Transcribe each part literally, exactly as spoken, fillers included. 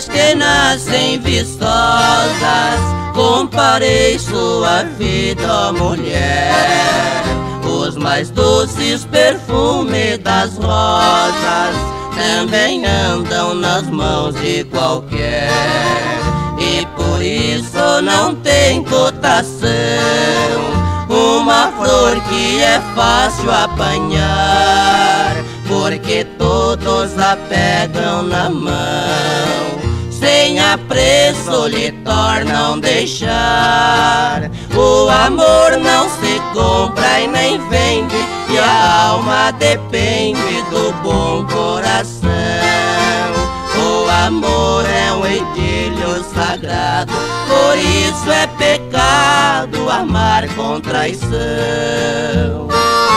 flores que nascem vistosas, comparei sua vida, ó mulher. Os mais doces perfumes das rosas também andam nas mãos de qualquer, e por isso não tem cotação uma flor que é fácil apanhar, porque todos a pegam na mão, sem apreço lhe tornam deixar. O amor não se compra e nem vende, e a alma depende do bom coração. O amor é um idílio sagrado, por isso é pecado amar com traição.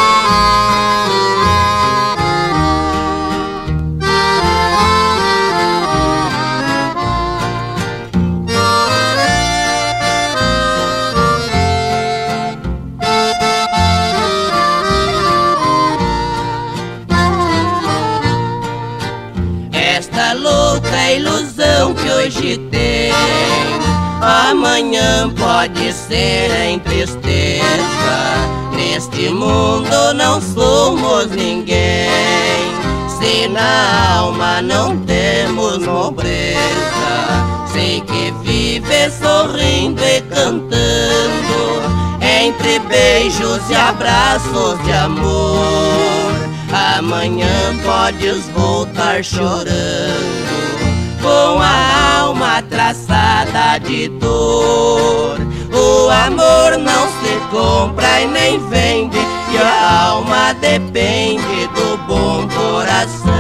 Esta louca ilusão que hoje tem, amanhã pode ser em tristeza. Neste mundo não somos ninguém, se na alma não temos nobreza. Sei que vive sorrindo e cantando, entre beijos e abraços de amor. Amanhã podes voltar chorando, com a alma traçada de dor. O amor não se compra e nem vende, e a alma depende do bom coração.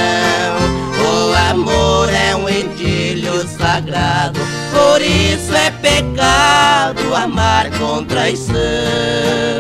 O amor é um idílio sagrado, por isso é pecado amar com traição.